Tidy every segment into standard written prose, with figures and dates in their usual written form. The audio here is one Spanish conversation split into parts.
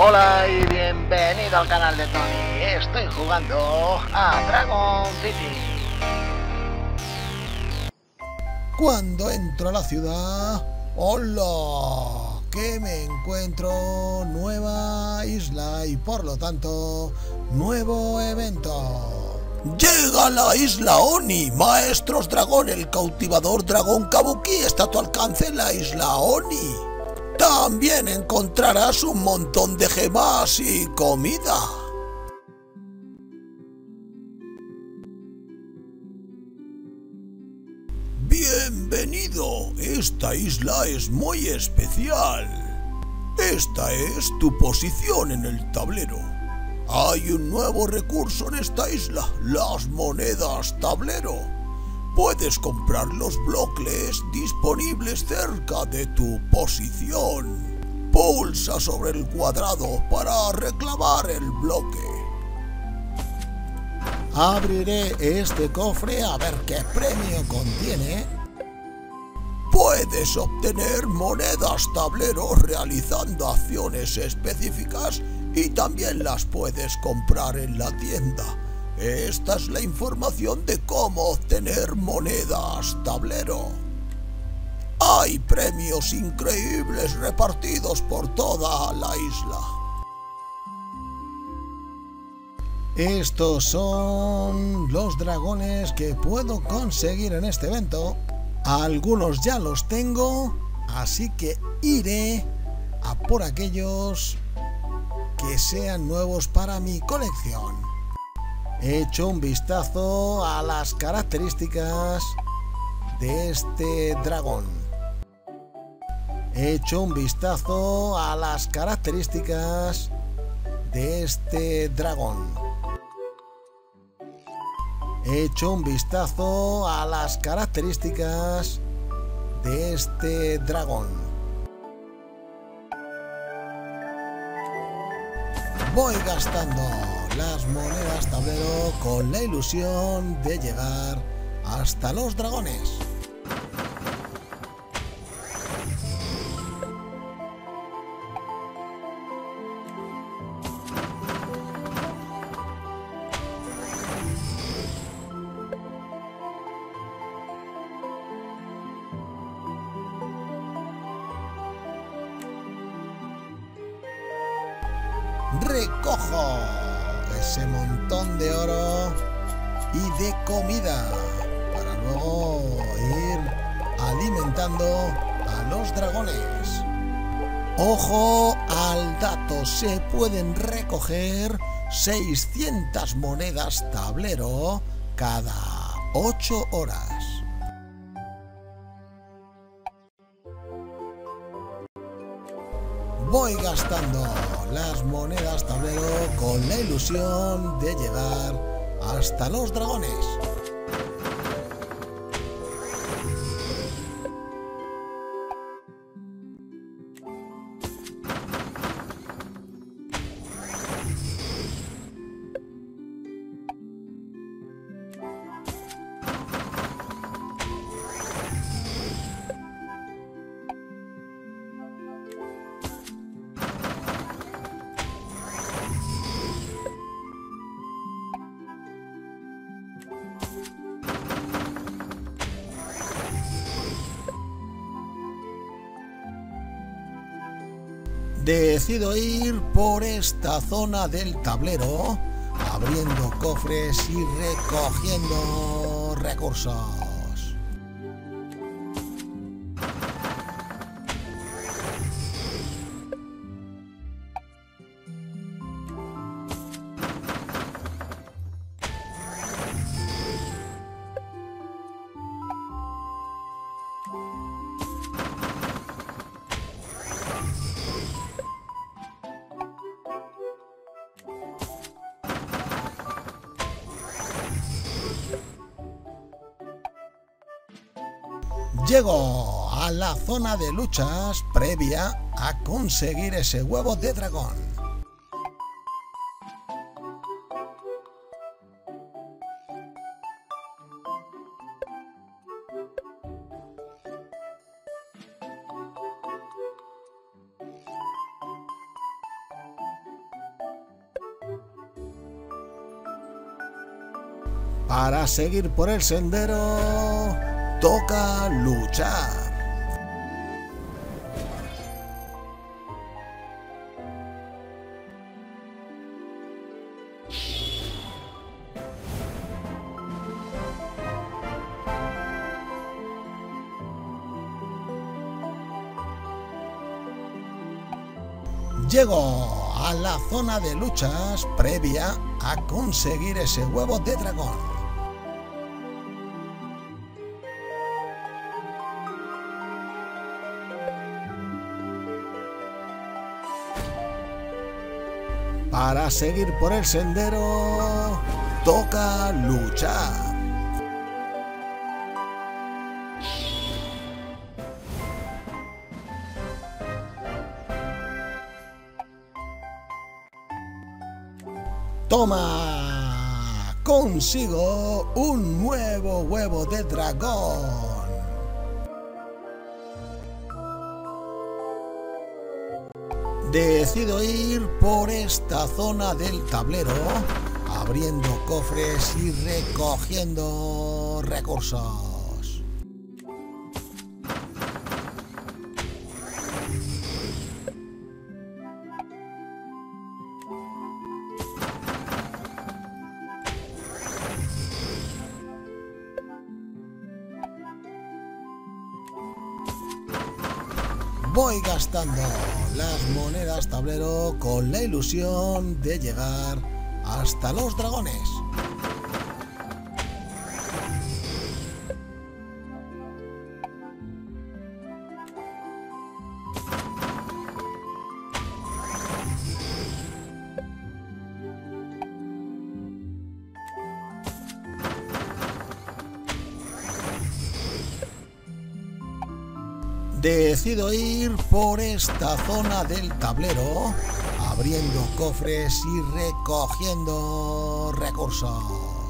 Hola y bienvenido al canal de Tony. Estoy jugando a Dragon City. Cuando entro a la ciudad, ¡hola! Que me encuentro nueva isla y por lo tanto nuevo evento. Llega a la isla Oni, maestros dragón, el cautivador dragón Kabuki está a tu alcance en la isla Oni. También encontrarás un montón de gemas y comida. Bienvenido, esta isla es muy especial. Esta es tu posición en el tablero. Hay un nuevo recurso en esta isla, las monedas tablero. Puedes comprar los bloques disponibles cerca de tu posición. Pulsa sobre el cuadrado para reclamar el bloque. Abriré este cofre a ver qué premio contiene. Puedes obtener monedas tablero realizando acciones específicas y también las puedes comprar en la tienda. Esta es la información de cómo obtener monedas tablero. Hay premios increíbles repartidos por toda la isla. Estos son los dragones que puedo conseguir en este evento. Algunos ya los tengo, así que iré a por aquellos que sean nuevos para mi colección. He hecho un vistazo a las características de este dragón. He hecho un vistazo a las características de este dragón. He hecho un vistazo a las características de este dragón. Voy gastando las monedas tablero con la ilusión de llegar hasta los dragones. Recojo ese montón de oro y de comida para luego ir alimentando a los dragones. Ojo al dato, se pueden recoger 600 monedas tablero cada 8 horas. Voy gastando las monedas tablero con la ilusión de llegar hasta los dragones. Decido ir por esta zona del tablero, abriendo cofres y recogiendo recursos. Llego a la zona de luchas previa a conseguir ese huevo de dragón. Para seguir por el sendero, toca luchar. Llego a la zona de luchas previa a conseguir ese huevo de dragón. Para seguir por el sendero, toca luchar. ¡Toma! Consigo un nuevo huevo de dragón. Decido ir por esta zona del tablero, abriendo cofres y recogiendo recursos. Voy gastando las monedas tablero con la ilusión de llegar hasta los dragones. Decido ir por esta zona del tablero, abriendo cofres y recogiendo recursos.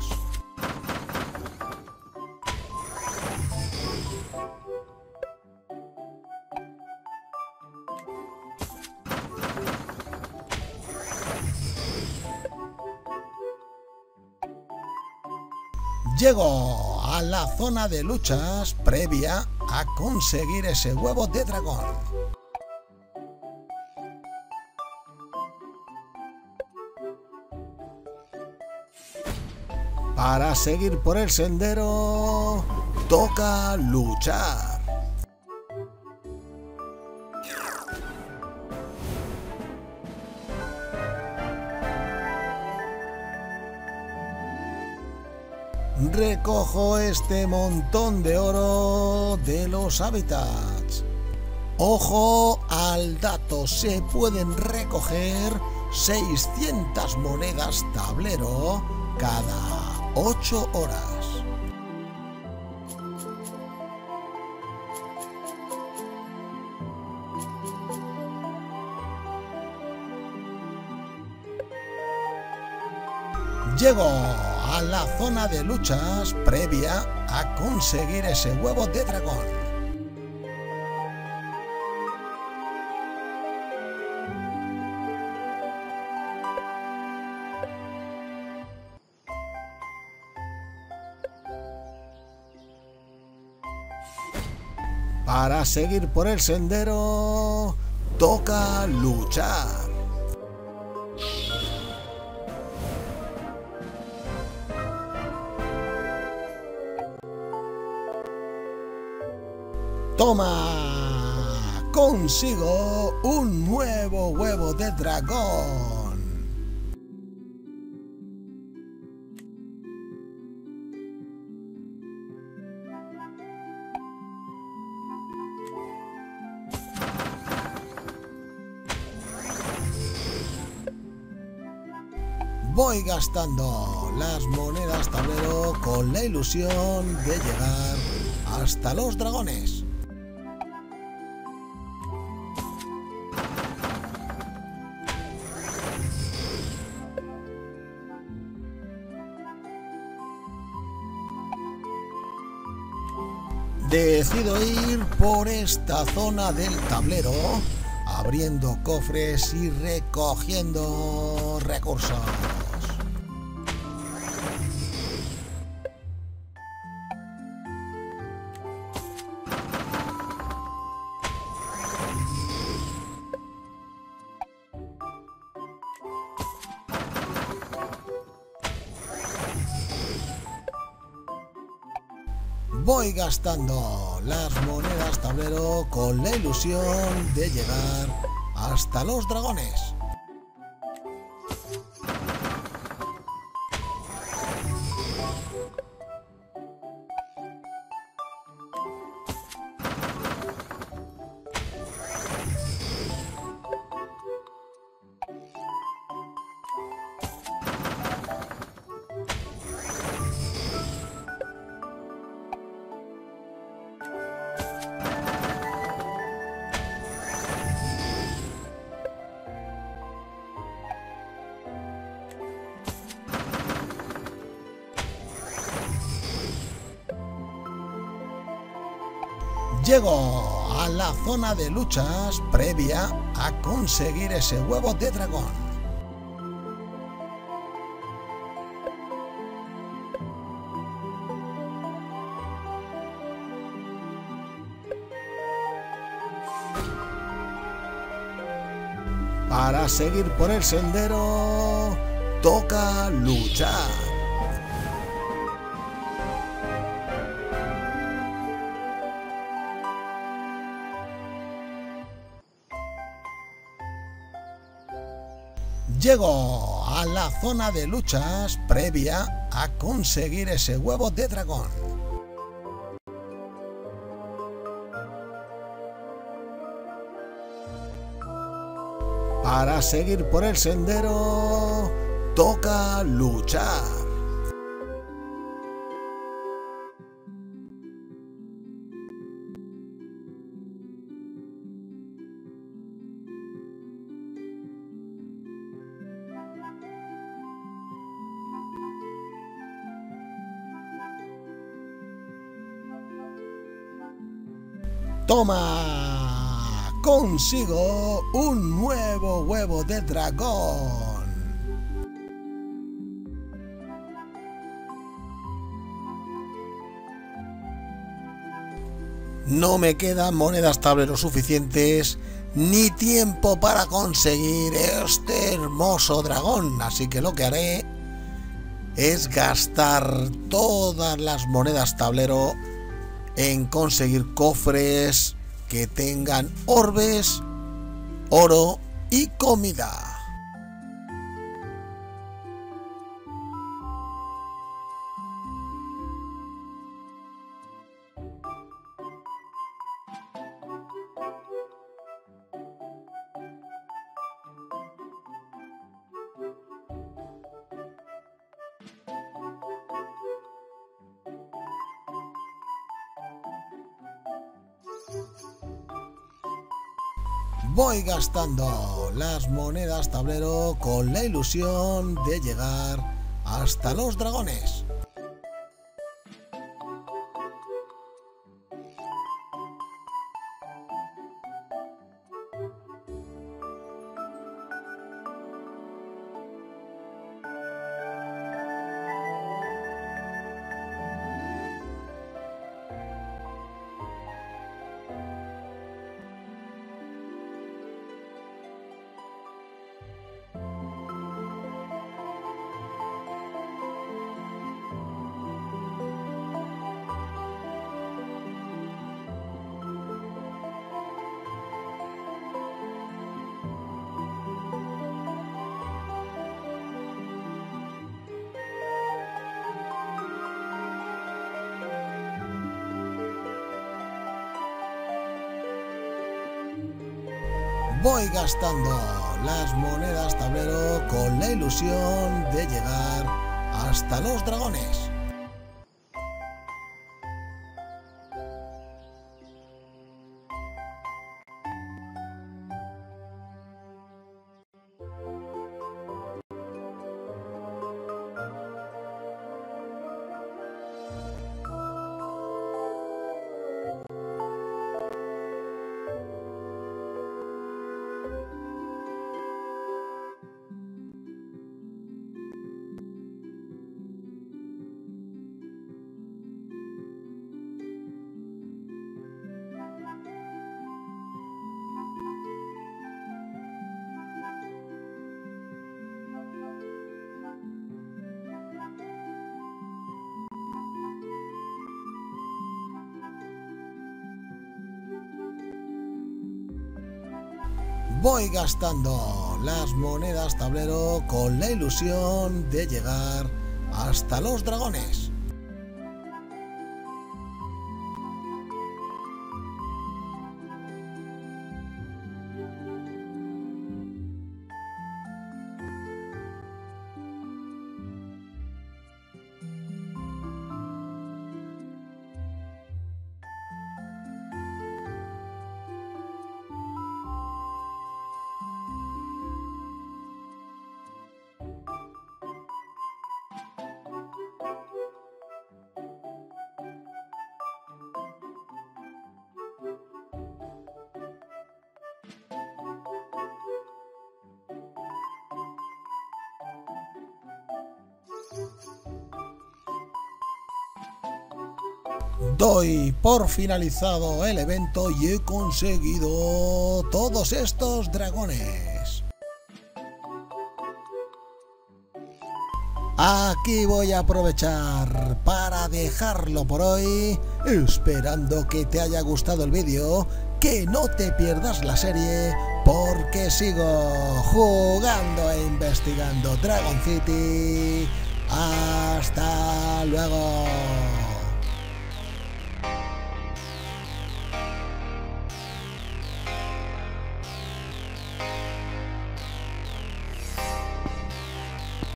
Llego a la zona de luchas previa a conseguir ese huevo de dragón. Para seguir por el sendero, toca luchar. Recojo este montón de oro de los hábitats. Ojo al dato, se pueden recoger 600 monedas tablero cada 8 horas. Llego a la zona de luchas previa a conseguir ese huevo de dragón. Para seguir por el sendero, toca luchar. ¡Toma! Consigo un nuevo huevo de dragón. Voy gastando las monedas tablero con la ilusión de llegar hasta los dragones. Decido ir por esta zona del tablero, abriendo cofres y recogiendo recursos. Voy gastando las monedas tablero con la ilusión de llegar hasta los dragones. Llego a la zona de luchas previa a conseguir ese huevo de dragón. Para seguir por el sendero, toca luchar. Llego a la zona de luchas previa a conseguir ese huevo de dragón. Para seguir por el sendero, toca luchar. ¡Toma! ¡Consigo un nuevo huevo de dragón! No me quedan monedas tablero suficientes ni tiempo para conseguir este hermoso dragón, así que lo que haré es gastar todas las monedas tablero en conseguir cofres que tengan orbes, oro y comida. Voy gastando las monedas tablero con la ilusión de llegar hasta los dragones. Voy gastando las monedas tablero con la ilusión de llegar hasta los dragones. voy gastando las monedas tablero con la ilusión de llegar hasta los dragones. Doy por finalizado el evento y he conseguido todos estos dragones. Aquí voy a aprovechar para dejarlo por hoy, esperando que te haya gustado el vídeo, que no te pierdas la serie, porque sigo jugando e investigando Dragon City. ¡Hasta luego!